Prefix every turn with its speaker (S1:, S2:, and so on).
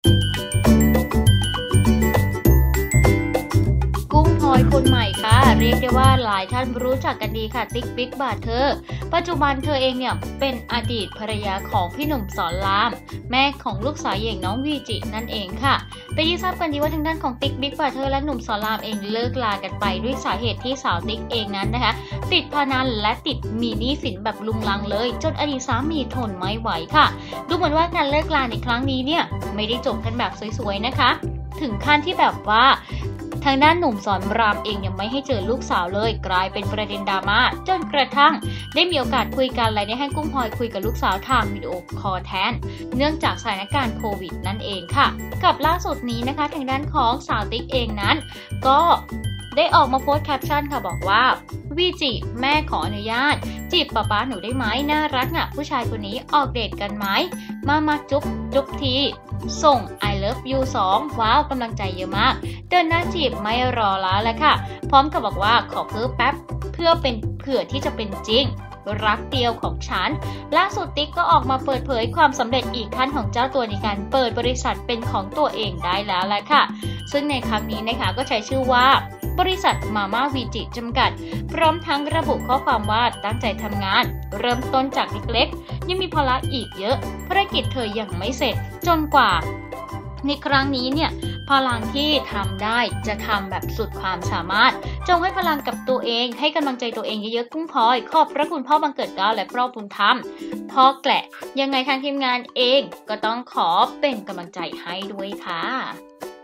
S1: กุ้งพลอยคนใหม่ค่ะเรียกได้ว่าหลายท่านรู้จักกันดีค่ะติ๊กบิ๊กบาเธอปัจจุบันเธอเองเนี่ยเป็นอดีตภรรยาของพี่หนุ่มสอนรามแม่ของลูกสาวอย่างน้องวีจินั่นเองค่ะเป็นที่ทราบกันดีว่าทางด้านของติ๊กบิ๊กบาเธอและหนุ่มสอนรามเองเลิกลากันไปด้วยสาเหตุที่สาวติ๊กเองนั้นนะคะติดพนันและติดมีหนี้สินแบบลุงลังเลยจนอดีตสามีทนไม่ไหวค่ะดูเหมือนว่าการเลิกลาในครั้งนี้เนี่ยไม่ได้จบกันแบบสวยๆนะคะถึงขั้นที่แบบว่าทางด้านหนุ่มสอนรามเองยังไม่ให้เจอลูกสาวเลยกลายเป็นประเด็นดราม่าจนกระทั่งได้มีโอกาสคุยกันและได้ให้กุ้งพลอยคุยกับลูกสาวทางวิดีโอคอลแทนเนื่องจากสถานการณ์โควิดนั่นเองค่ะกับล่าสุดนี้นะคะทางด้านของสาวติ๊กเองนั้นก็ได้ออกมาโพสต์แคปชั่นค่ะบอกว่าวีจิแม่ขออนุญาตจีบป๊าหนูได้ไหมน่ารักอ่ะผู้ชายคนนี้ออกเดทกันไหมมาจุ๊บทีส่ง I love you 2ว้าวกำลังใจเยอะมากเดินหน้าจีบไม่รอแล้วแหละค่ะพร้อมกับบอกว่าขอเพิ่มแป๊บเผื่อที่จะเป็นจริงรักเดียวของฉันล่าสุดติ๊กก็ออกมาเปิดเผยความสำเร็จอีกขั้นของเจ้าตัวในการเปิดบริษัทเป็นของตัวเองได้แล้วแหละค่ะซึ่งในครั้งนี้นะคะก็ใช้ชื่อว่าบริษัทมาม่าวีจิจำกัดพร้อมทั้งระบุข้อความว่าตั้งใจทำงานเริ่มต้นจากเล็กๆยังมีภาระอีกเยอะภารกิจเธอยังไม่เสร็จจนกว่าในครั้งนี้เนี่ยพลังที่ทำได้จะทำแบบสุดความสามารถจงให้พลังกับตัวเองให้กำลังใจตัวเองเยอะๆกุ้งพลอยขอบพระคุณพ่อบังเกิดเกล้าและพ่อบุญธรรมพ่อแกละยังไงทางทีมงานเองก็ต้องขอเป็นกำลังใจให้ด้วยค่ะ